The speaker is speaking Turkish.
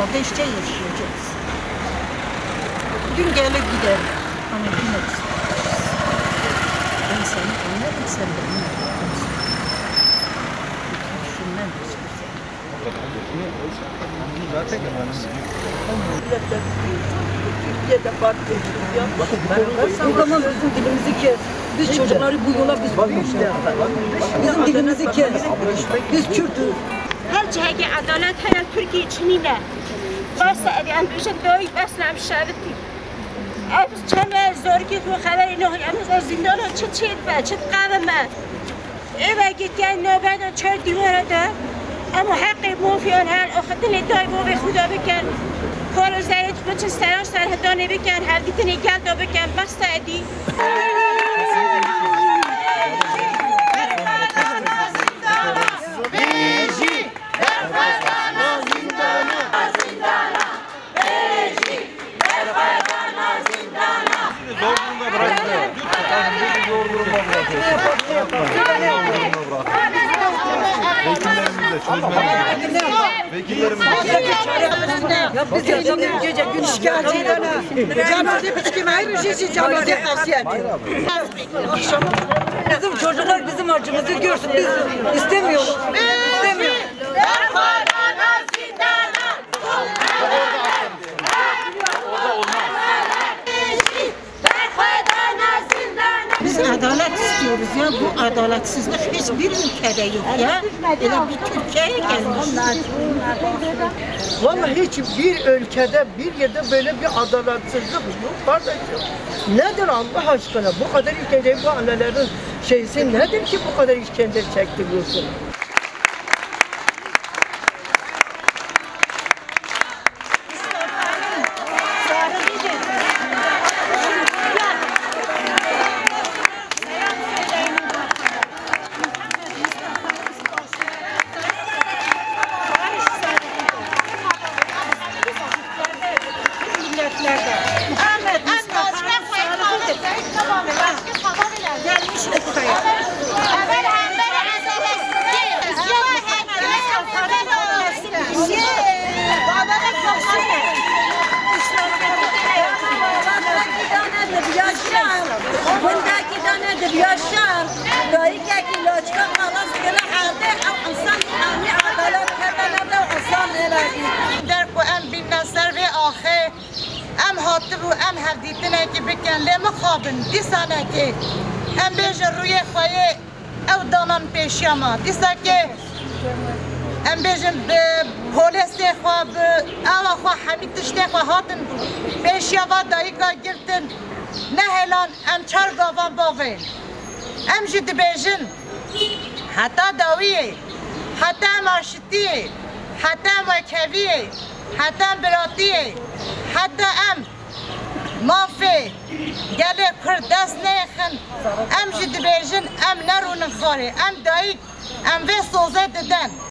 herhalde işte yaşayacağız. Gün gelip giderim. Ama yine ben seni anlarım, sen beni anlarsın. Düşünmem hiçbir şey. Zaten Türkiye'de farklı. Bu zaman bizim dilimizi kes. Biz çocukları bu yola biz koymuşlar. Bizim dilimizi kes. Biz Kürt'üz. Her ciheti adalet hayal Türkiye içinde. Basta ediyem büyücek doğru beslem şerifti. Biz çemel zorki bu haberi ne oluyor? Biz zindana çıt ve çıt kahveme. Eve gitken nöbete çöl divarada. Ama hakkı mufiyon her oxtın iddiayı bu ve xuda bikن. کار زاید بچه سراش سر هدانه بکن هر دیتنی گل دا بکن بسته ادی Ya biz yaşamıyoruz gece gün şikayetçilerine. Cenaze biçkim ayrı şey cenaze tavsiye ediyor. Bizim çocuklar bizim acımızı görsün. Biz istemiyoruz. İstemiyoruz. Biz adalet istiyoruz ya. Bu adaletsizlik hiçbir ülkede yok ya. Öyle bir Türkiye'ye gelmişler. Vallahi hiçbir ülkede bir yerde böyle bir adaletsizlik yok kardeşim. Nedir Allah aşkına bu kadar işkence, bu annelerin şeysi nedir ki bu kadar işkence çektiriyorsun? Yaşar, dayı ki loçka kalas gele halde insan ani adalet kadar da insan eladi. در کو ام بین نصر و آخه ام هاتبو ام هفدیتنه که بکن لما خوابن دیسانه که ام بیش روی خواهی او دانان پیشیاما دیسا که ام بیشن پولیس خواب او خواه همین تشته خواه هاتن پیشیاما دایی که گرتن نه هلان ام چار گاوان باوین ام جد بیشن حتی داویه حتی ماشتیه حتی مکویه حتی براتیه حتی ام مافی گله کردست نیخن ام جد بیشن ام نرونن خاره ام دایی ام وی سوزه ددن